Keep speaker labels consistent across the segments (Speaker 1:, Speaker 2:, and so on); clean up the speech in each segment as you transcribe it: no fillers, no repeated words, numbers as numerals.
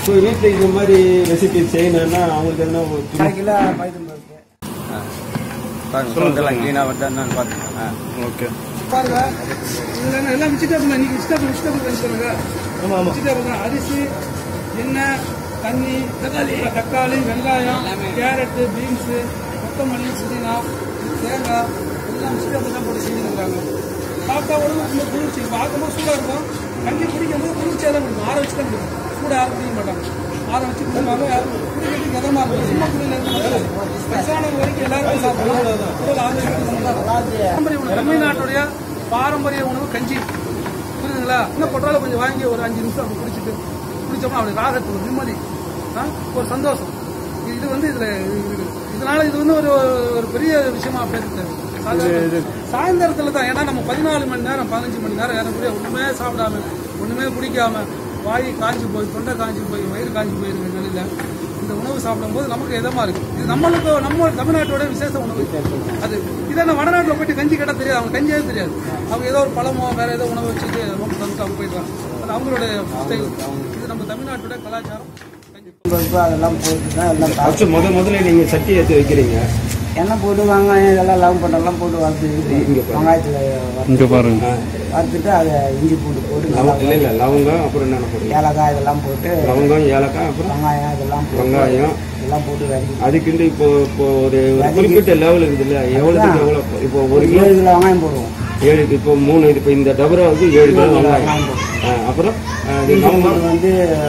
Speaker 1: So வீட்டில் இந்த மாதிரி ரெசிபி செய்யணும்னா அவங்களுக்கு என்ன
Speaker 2: கிலோ பைத்தம்பருப்பு
Speaker 1: சொல்லுங்கள் க்ளீனாக வருதா என்னன்னு பார்த்துக்கோங்க. ஓகே
Speaker 2: பாருங்க எல்லாம் வெஜிடபிள் இன்னைக்கு வெஜிடபிள் சொல்லுங்க. ஆமாம் ஆமாம் வெஜிடபிள் தான். அரிசி, எண்ணெய், தண்ணி, தக்காளி, வெங்காயம், கேரட்டு, பீன்ஸு, கொத்தமல்லி, புதினா, தேங்காய் எல்லாம் வெஜிடபிள் தான் போட்டு செஞ்சுருக்காங்க. சாப்பிட்டா உடனே ரொம்ப குளிர்ச்சி பார்க்கும்போது சூடாக இருக்கும். தண்ணி குடிக்கும் போது குளிர்ச்சியாக தான் இருக்கும். ஆற வச்சு தான் குடிக்கும். சூடாக யாரும் குடிக்க மாட்டாங்க. ஆற வச்சு குடிப்பாங்க. யாரும் குடிக்கிறதுக்கு விதமாக இருக்கும். சும்மா குடியில் வயசானவங்க வரைக்கும் எல்லாருமே சாப்பிடலாம். தமிழ்நாட்டுடைய பாரம்பரிய உணவு கஞ்சி புரியுதுங்களா? இன்னும் கொட்டால கொஞ்சம் வாங்கி ஒரு 5 நிமிஷம் அப்படி குடிச்சிட்டு குடிச்சோம்னா அவளுக்கு ராகத்து ஒரு நிம்மதி, ஒரு சந்தோஷம். இது வந்து இதனால இது வந்து ஒரு பெரிய விஷயமா பேசுறது. சாயந்தரத்துல தான். ஏன்னா நம்ம 14 மணி நேரம் 15 மணி நேரம் ஏறக்கூடிய ஒண்ணுமே சாப்பிடாம ஒண்ணுமே குடிக்காம வாய் காஞ்சி போய் தொண்டை காஞ்சி போய் வயிறு காஞ்சி போயிருக்க நிலையில இந்த உணவு சாப்பிடும்போது நமக்கு இதமா இருக்கு. இது நம்ம தமிழ்நாட்டோட விசேஷ உணவு. அது இதை வடநாட்டில் போயிட்டு கஞ்சி கேட்டால் தெரியாது. அவங்க கஞ்சியே தெரியாது. அவங்க ஏதோ ஒரு பழமோ வேற ஏதோ உணவு வச்சுட்டு ரொம்ப தந்துட்டு அவங்க போயிடுறாங்க. அது அவங்களுடைய ஸ்டைல். இது நம்ம தமிழ்நாட்டோட கலாச்சாரம். அதெல்லாம் போட்டு தான் எல்லாம்
Speaker 1: முதல்ல நீங்க சட்டி எடுத்து வைக்கிறீங்க.
Speaker 2: எண்ணெய் போட்டு வெங்காயம் இதெல்லாம் லவ் பண்ணலாம் போட்டு வறுத்து வெங்காயத்தில்
Speaker 1: பாருங்க
Speaker 2: வறுத்துட்டு அதை இஞ்சி பூண்டு போட்டு
Speaker 1: இல்லை லவங்கம் அப்புறம் என்ன போடுங்க
Speaker 2: ஏலக்காய் இதெல்லாம் போட்டு
Speaker 1: லவங்கம் ஏலக்காய் அப்புறம்
Speaker 2: வெங்காயம் இதெல்லாம்
Speaker 1: வெங்காயம்
Speaker 2: இதெல்லாம் போட்டு வதக்கி
Speaker 1: அதுக்குண்டு இப்போ ஒரு குறிப்பிட்ட லெவல் இருக்குது இல்லை எவ்வளோ இப்போ 1 கிலோ
Speaker 2: வெங்காயம் போடுவோம்.
Speaker 1: 7 இப்போ 3 இப்போ இந்த டபரா வந்து 7 கிலோ வெங்காயம். அப்புறம்
Speaker 2: லவங்கம் வந்து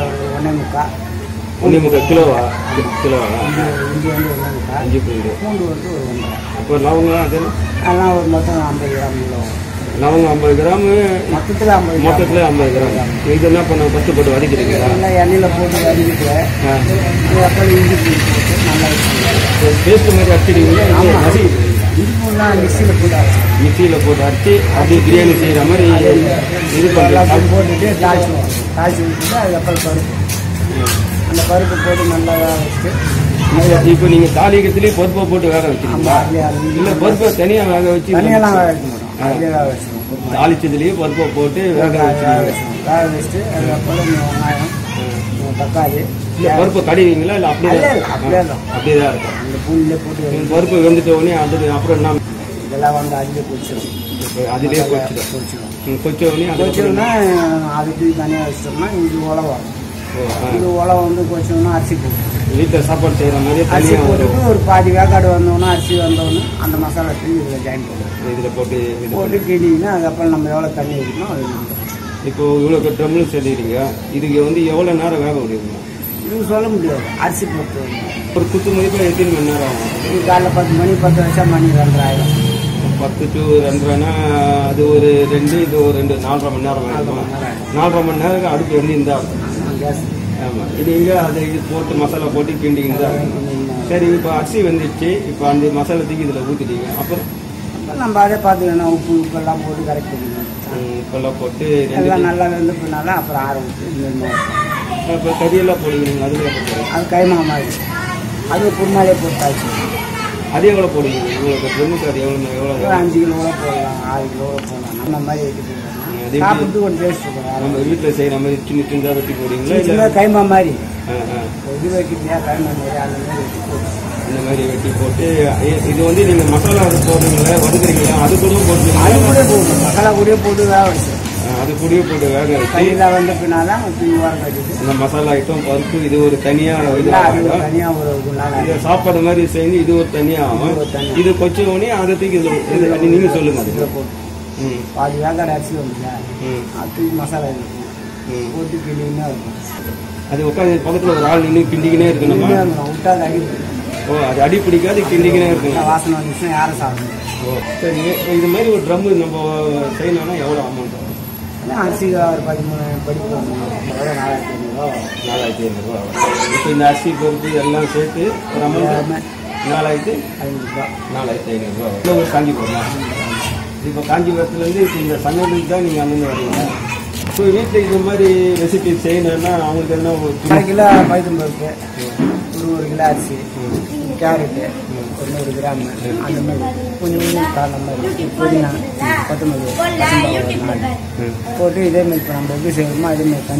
Speaker 1: 1.25 கிலோவா கிலோவா
Speaker 2: இஞ்சி வந்து 1.25
Speaker 1: பூண்டு
Speaker 2: பூண்டு வந்து ஒரு 1.5.
Speaker 1: அப்போ லவங்கம் அதெல்லாம்
Speaker 2: ஒரு மொத்தம் 50 கிராம் கிலோ.
Speaker 1: லவங்கம் 50 கிராம்
Speaker 2: மொத்தத்தில்
Speaker 1: 50 கிராம். இது என்ன பண்ண ஃபஸ்ட்டு போட்டு வதக்கிடுங்களா?
Speaker 2: நல்லா எண்ணெயில் போட்டு வதக்கிட்டு அப்புறம் இஞ்சி பூண்டு போட்டு நல்லா
Speaker 1: பேஸ்ட் மாதிரி அடிச்சிடுவீங்களா?
Speaker 2: இஞ்சி பூண்டுலாம் மிக்சியில் போட்டு
Speaker 1: அடிச்சு அப்படியே பிரியாணி செய்கிற மாதிரி இது
Speaker 2: பண்ணலாம். போட்டுட்டு தாளிச்சு விட்டுட்டு அதுக்கப்புறம் பருப்பு அந்த பருப்பு போட்டு நல்லா வச்சுட்டு
Speaker 1: இப்போ நீங்கள் தாளிக்கிறதுலேயே பருப்பை போட்டு வேக வச்சுருக்கீங்களா? இல்லை பருப்பை தனியாக வேக வச்சு
Speaker 2: தனியெல்லாம் வேக வைக்க மாட்டோம். அதிலே வேக வச்சுருவோம்.
Speaker 1: தாளிச்சதுலேயே பருப்பை போட்டு வேக
Speaker 2: வச்சுட்டு அதுக்கப்புறம் வெங்காயம் தக்காளி
Speaker 1: பருப்பு கடைவீங்களா? இல்லை அப்படியே தான் இருக்கும்.
Speaker 2: அந்த பூண்டிலே போட்டு
Speaker 1: பருப்பு வெந்துட்ட உடனே அது அப்புறம் என்ன
Speaker 2: இதெல்லாம் வந்து அதிலே பொரிச்சிடும்.
Speaker 1: அதிலே பொரிச்சிடும். கொச்ச உடனே
Speaker 2: கொச்சோன்னா அதுக்கு தனியாக வச்சிட்டோம்னா இது உழவாகும். இது உழவு வந்து கொச்சோம்னா அரிசி போட்டு
Speaker 1: வீட்டில் சாப்பாடு செய்கிற மாதிரி
Speaker 2: அரிசி போட்டுட்டு ஒரு பாதி வேக்காடு வந்தோன்னா அரிசி வந்தோடனே அந்த மசாலா தூக்கி இதில் ஜாயின் பண்ணுவோம்.
Speaker 1: இதில்
Speaker 2: போட்டு கிண்டிங்கன்னா அதுக்கப்புறம் நம்ம எவ்வளோ தண்ணி வைக்கணும் அது.
Speaker 1: இப்போ இவ்வளோ ட்ரம்மில் சொல்லிடுறீங்க. இதுக்கு வந்து எவ்வளோ நேரம் வேக முடியுங்க?
Speaker 2: இது சொல்ல முடியாது. அரிசி போட்டு
Speaker 1: ஒரு குத்து மதிப்பில் எத்தனை மணி நேரம் ஆகும்?
Speaker 2: இது காலைல 10 மணி 10 வச்சா மணி 2:30 ஆயிடும்.
Speaker 1: 10 to 2:30னா அது ஒரு 2 இது ஒரு 2 4.5 மணி நேரம் ஆகிடும். 4.5 மணி நேரம் அடுப்பு வந்து இருந்தால்
Speaker 2: கேஸ்.
Speaker 1: ஆமாம். இது இங்கே அதை இது போட்டு மசாலா போட்டு கிண்டிங்க தான். சரி இப்போ அரிசி வந்துடுச்சு. இப்போ அந்த மசாலா தூக்கி இதில் ஊற்றிட்டீங்க. அப்புறம்
Speaker 2: நம்ம அதே பார்த்துக்கணும். உப்பெல்லாம் போட்டு கரெக்ட் பண்ணிக்கணும்.
Speaker 1: உப்பெல்லாம் போட்டு
Speaker 2: எல்லாம் நல்லா வெந்து பின்னால அப்புறம் ஆற விட்டு
Speaker 1: இப்போ கறியெல்லாம் போடுவீங்க. அதுலேயே போடுறீங்க.
Speaker 2: அது கைமா மாதிரி அது குருமாலே போட்டாச்சு.
Speaker 1: அது எவ்வளோ போடுவீங்க? உங்களுக்கு ட்ரம்முக்கு அது எவ்வளோ
Speaker 2: 5 கிலோ போடலாம், 6 கிலோ போடலாம். நம்ம மாதிரி எடுத்து சாப்பிட்டு கொஞ்சம் டேஸ்ட் இருக்கும்.
Speaker 1: நம்ம வீட்டில் செய்கிற மாதிரி சின்ன சின்னதாக வெட்டி போடுவீங்களா?
Speaker 2: இல்லை கைமா மாதிரி இது வைக்கிட்டியா கைமா மாதிரி அந்த மாதிரி வெட்டி போட்டு
Speaker 1: இந்த மாதிரி வெட்டி போட்டு இது வந்து நீங்கள் மசாலா அது போடுறீங்களா வதக்குறீங்களா? அது கூட போட்டு
Speaker 2: அது கூட போடணும். மசாலா கூட போட்டு வேக வச்சு
Speaker 1: அது கூடயே போட்டு வேக வச்சு
Speaker 2: கையில் வந்த பின்னால ஓரம் கட்டிட்டு
Speaker 1: இந்த மசாலா ஐட்டம் பருப்பு இது ஒரு தனியாக
Speaker 2: தனியாக ஒரு
Speaker 1: சாப்பாடு மாதிரி செஞ்சு இது ஒரு தனியாக ஆகும். இது கொச்சோடனே அதை தூக்கி இதில் நீங்கள் சொல்லுங்கள். அது
Speaker 2: போட்டு பாதி வேக்காடு அரிசி வந்துங்க அது தூக்கி மசாலா போட்டு கிண்டிங்கன்னா இருக்கும்.
Speaker 1: அது உட்காந்து பக்கத்தில் ஒரு ஆள் நின்று கிண்டிக்கினே இருக்கணும்.
Speaker 2: விட்டா அது அடி.
Speaker 1: ஓ அது அடி பிடிக்காது கிண்டிக்கினே இருக்கணும்.
Speaker 2: வாசனை வந்துச்சுன்னா யாரும் சாப்பிடணும்.
Speaker 1: ஓ சரி. இது மாதிரி ஒரு ட்ரம்மு நம்ம செய்யணும்னா எவ்வளோ அமௌண்ட் ஆகும்?
Speaker 2: அரிசி ஒரு 13 படிப்பு 4500
Speaker 1: ரூபா. இப்போ இந்த அரிசி பொறுப்பு எல்லாம் சேர்த்து ஒரு அமௌண்ட் 4500 ரூபா. காஞ்சிபுரம். இப்போ காஞ்சிபுரத்துலேருந்து இப்போ இந்த சங்கத்துக்கு தான் நீங்கள் அங்கேருந்து வரீங்க. இப்போ வீட்டில் இந்த மாதிரி ரெசிபி செய்யணும்னா அவங்களுக்கு என்ன
Speaker 2: 1 கிலோ பைத்தம்பருப்பு, 1 கிலோ அரிசி, கேரட்டு 100 கிராம் அந்த மாதிரி கொஞ்சம் கொஞ்சம் காரண மாதிரி புதினா கொத்தமல்லி போட்டு இதேமாதிரி இப்போ நம்ம எப்படி செய்யணுமோ அதேமாதிரி கஞ்சிக்கு நல்லா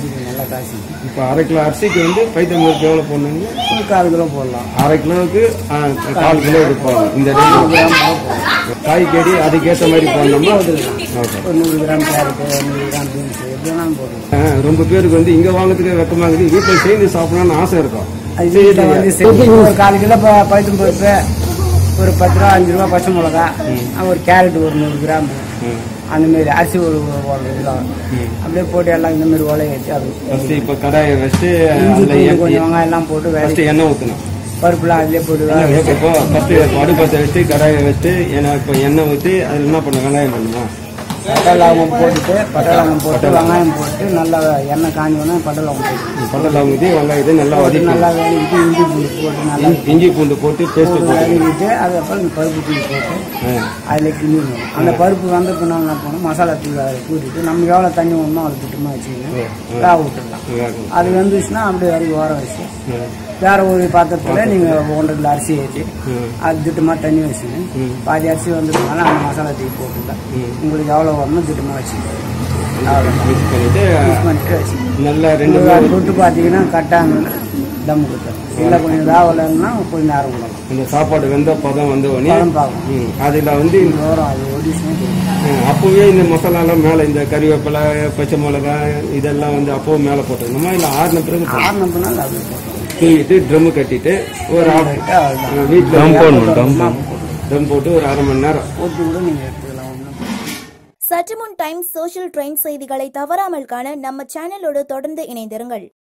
Speaker 3: அரிசி.
Speaker 1: இப்போ 1/2 கிலோ அரிசிக்கு வந்து பைத்தம் பருப்பு எவ்வளோ போடணுங்க?
Speaker 3: ஒரு 1/4 கிலோ போடலாம்.
Speaker 1: 1/2 கிலோவுக்கு 1/4 கிலோ இது போடணும். இந்த காய்கறி அதுக்கேற்ற மாதிரி போடணுமா? ஓகே.
Speaker 3: ஒரு 100 கிராம் கேரட்டு, 100 கிராம் பீன்ஸ் எப்படி வேணாலும் போடணும்.
Speaker 1: ரொம்ப பேருக்கு வந்து இங்கே வாங்கிறதுக்கு வெக்கமாகுது, வீட்டில் சேர்ந்து சாப்பிடணும்னு ஆசை இருக்கும்.
Speaker 3: அது வீட்டில் வந்து ஒரு 1/4 கிலோ பைத்தம் பருப்பு, ஒரு 10 ரூபா 5 ரூபா பச்சை மிளகா, ஒரு கேரட் ஒரு 100 கிராம், அந்த மாதிரி அரிசி ஒரு 1 கிலோ அப்படியே போட்டு எல்லாம் இந்த மாதிரி உலைய வச்சு அது
Speaker 1: இப்போ கடாயை வச்சு
Speaker 3: கொஞ்சம் வெங்காயம் எல்லாம் போட்டு வேலை
Speaker 1: எண்ணெய் ஊற்றணும்.
Speaker 3: பருப்புலாம் அதிலே போட்டு
Speaker 1: இப்போ ஃபஸ்ட்டு அடுப்பத்தை வச்சு கடாயை வச்சு இப்போ எண்ணெய் ஊற்றி அதில் என்ன பண்ண வெங்காயம் பண்ணுமா?
Speaker 3: பட்டை லவங்கம் போட்டு வெங்காயம் போட்டு நல்லா எண்ணெய் காஞ்சோன்னா பட்டை லவங்கம் போட்டு
Speaker 1: பட்டை லவங்கத்தி வெங்காயத்தை நல்லா வதக்கி
Speaker 3: நல்லா வேலைக்கிட்டு இஞ்சி பூண்டு போட்டு நல்லா
Speaker 1: இஞ்சி பூண்டு போட்டு பேஸ்ட்
Speaker 3: வேலைக்கிட்டு அதுக்கப்புறம் இந்த பருப்பு தூள் போட்டு அதில் கிண்டிடணும். அந்த பருப்பு வந்த பின்னால் என்ன பண்ணணும், மசாலா தூள் அதில் கூட்டிட்டு நமக்கு எவ்வளோ தண்ணி வேணுமோ அதை திட்டமாக வச்சுக்கணும், வேக விட்டுடலாம். அது வந்துச்சுன்னா அப்படியே வரைக்கும் ஓரம் வச்சு வேற ஒரு பாத்திரத்தில் நீங்கள் 1.5 கிலோ அரிசி ஏற்றி அது திட்டமாக தண்ணி வச்சுங்க. பாதி அரிசி வந்துட்டனால அந்த மசாலா தூள் போட்டுக்கலாம். உங்களுக்கு எவ்வளோ வரணும் திட்டமாக வச்சுக்கலாம்.
Speaker 1: மிக்ஸ் பண்ணிட்டு
Speaker 3: வச்சு
Speaker 1: நல்லா 2
Speaker 3: தொட்டு பார்த்தீங்கன்னா கட்டாங்க தம் கொடுத்தோம். இல்லை கொஞ்சம் வேவலைன்னா கொஞ்சம் நேரம் விடலாம்.
Speaker 1: இந்த சாப்பாடு வெந்த பதம் வந்த உடனே
Speaker 3: பார்க்கணும்.
Speaker 1: அதில் வந்து
Speaker 3: வரும் அது ஒடிச்சுன்னா
Speaker 1: அப்போவே இந்த மசாலாலாம் மேலே இந்த கறிவேப்பிலை பச்சை மிளகாய் இதெல்லாம் வந்து அப்போவே மேலே போட்டுருந்தோமா? இல்லை ஆறின பிறகு
Speaker 3: ஆறுனப்புனால அது போட்டோம்.
Speaker 1: தூக்கிட்டு ட்ரம்மு கட்டிட்டு ஒரு வீட்டில் ட்ரம் போட்டு ஒரு 1/2 மணி நேரம்
Speaker 3: போட்டு கூட நீங்கள் எடுத்துக்கலாம்.
Speaker 4: சற்று முன் டைம்ஸ் சோஷியல் ட்ரெண்ட் செய்திகளை தவறாமல் காண நம்ம சேனலோடு தொடர்ந்து இணைந்திருங்கள்.